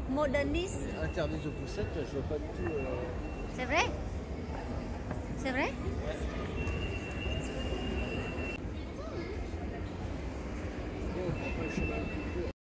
Moderniste. Interdit aux poussettes, je vois pas du tout. C'est vrai? C'est vrai? On prend pas le chemin le plus court.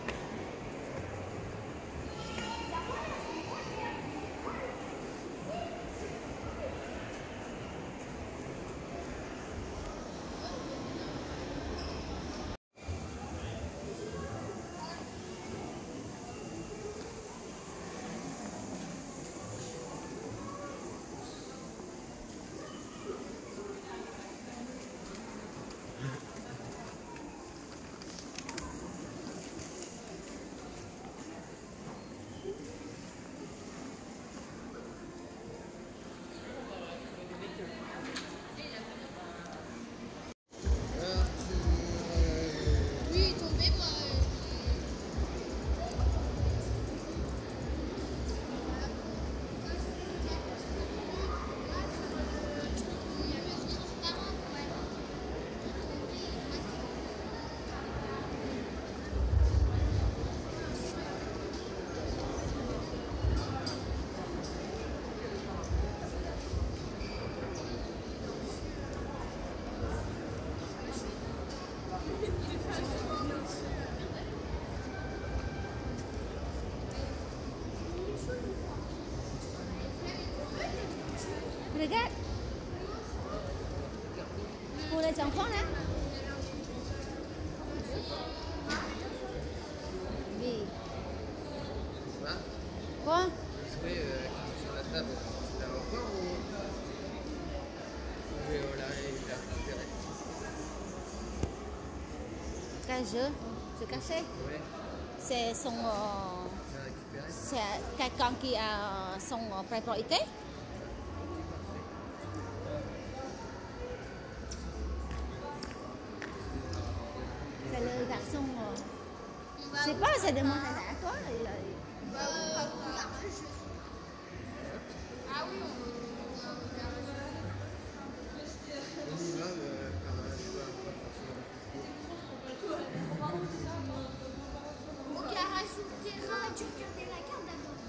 Regarde. Pour les enfants, là. Oui. Quoi? Jouer sur la table de l'aéroport ou là, il a récupéré. Quel jeu? C'est caché? Oui. C'est son... Il a récupéré. C'est quelqu'un qui a son propriété? C'est le garçon... Je sais pas, ça demande à toi. Ah oui, On y va, comme un choix pas forcément au garage souterrain, tu regardais la carte d'abord.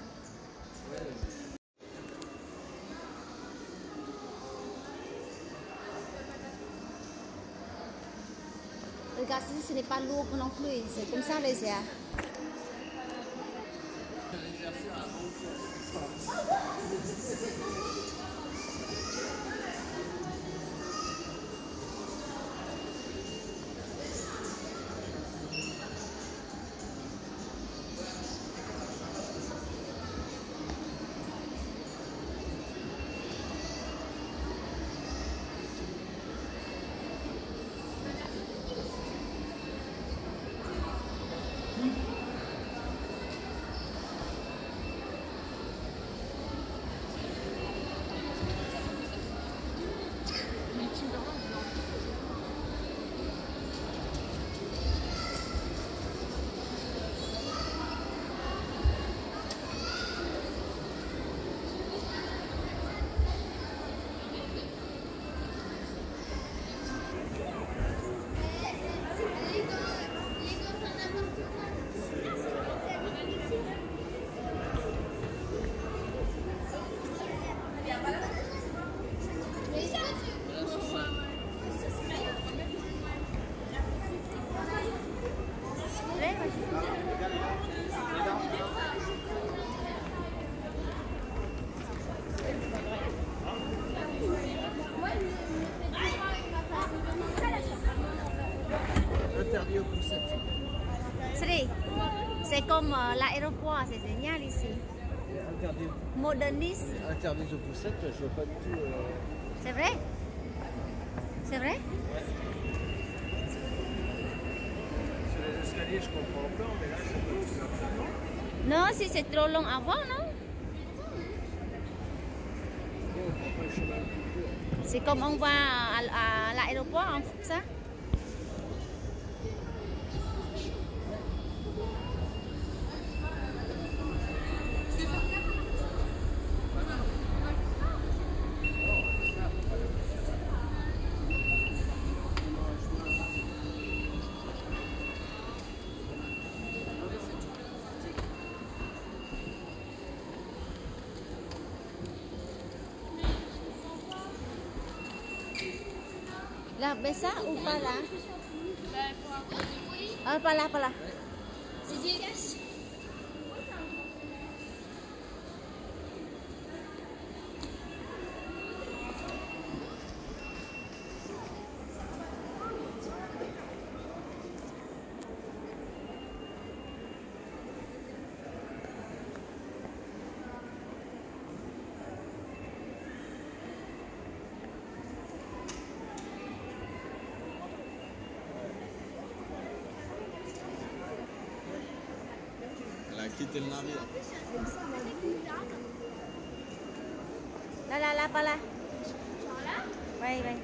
Regarde, ce n'est pas lourd non plus. C'est comme ça les airs. interdit aux poussettes. C'est comme l'aéroport, c'est génial ici. Interdit. Moderniste. Interdit aux poussettes, je vois pas du tout. C'est vrai? C'est vrai? Sur les escaliers, je comprends encore, mais là, c'est pas. Non, si c'est trop long avant, non? On prend pas le chemin le plus court. C'est comme on va à l'aéroport, ça? La besa ou pas là? Bah, pour un peu de bruit. Ah, pas là, pas là. C'est efficace. Elle a quitté le navire. Là, pas là. Genre là? Ouais, ouais.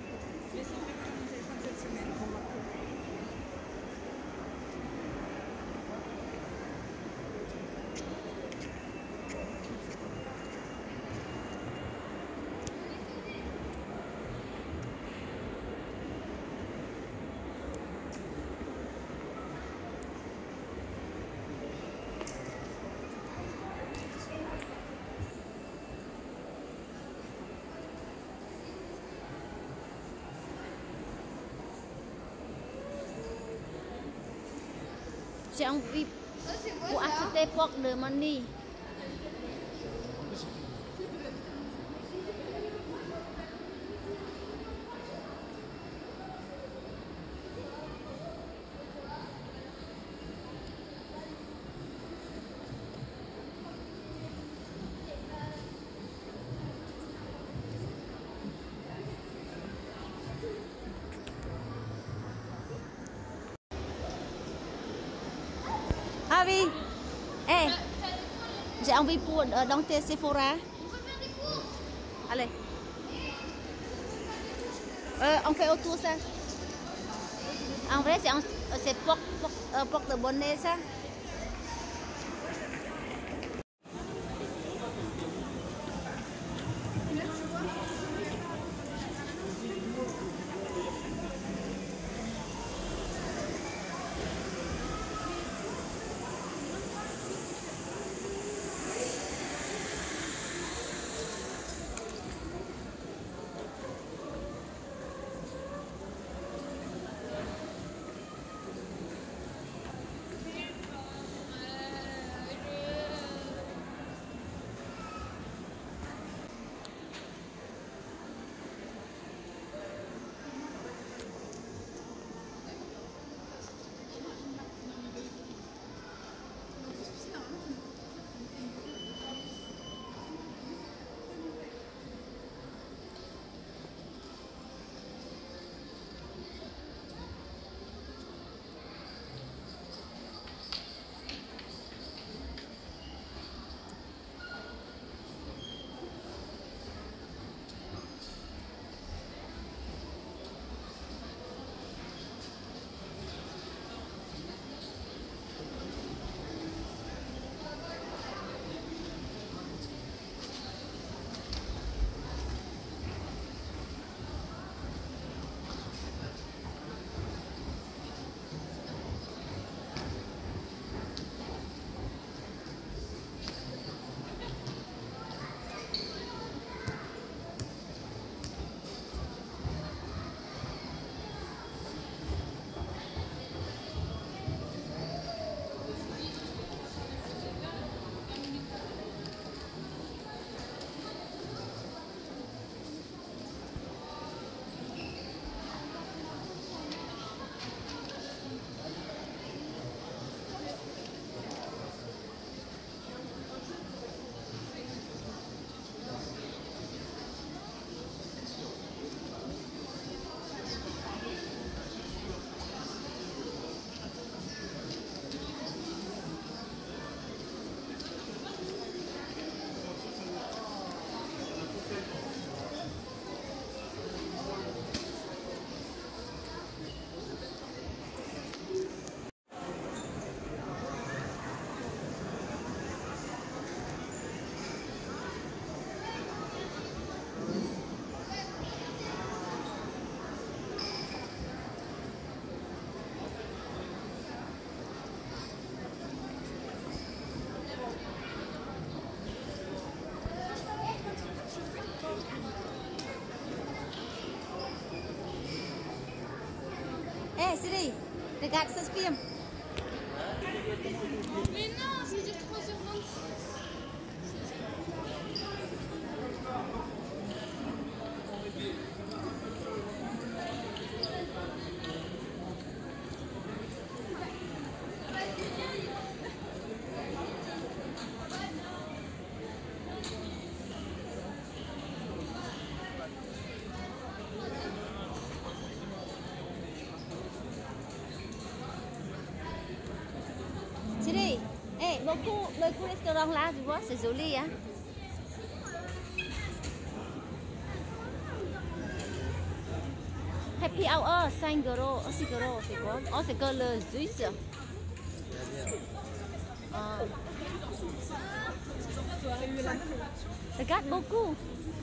J'ai envie pour acheter pork de money. Ah oui. Eh, j'ai envie pour dans tes Sephora. Allez. On fait autour ça. En vrai, c'est porc de bonnet ça. Hey Siri, regarde ce film. Mais non, c'est du 3h20. Siri, le coup restaurant là, tu vois, c'est joli hein. Happy hour, 5 euros, 6 euros, c'est quoi? Oh, c'est que le juice. Regarde beaucoup.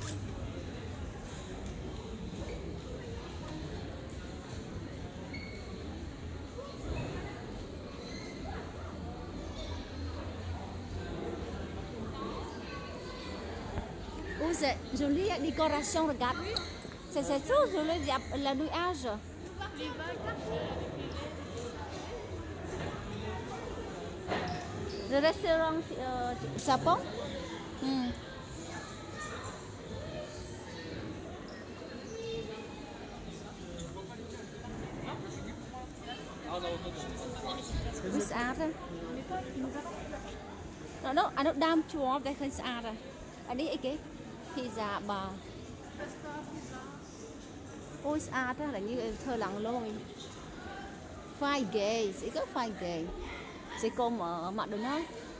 Oh, c'est joli la décoration, regarde. C'est trop joli la nuage. Le restaurant Japon. Rất sạch thôi. Nó đam chúa về khơi sạch rồi. Ở đây cái pizza bò. Ôi sạch là như thơ lặng lôi. Friday, sẽ có Friday. Sẽ có mở McDonald's.